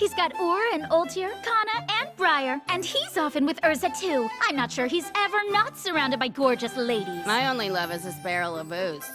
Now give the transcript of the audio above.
He's got Ur and Ultir, Cana, and Briar. And he's often with Urza, too. I'm not sure he's ever not surrounded by gorgeous ladies. My only love is this barrel of booze.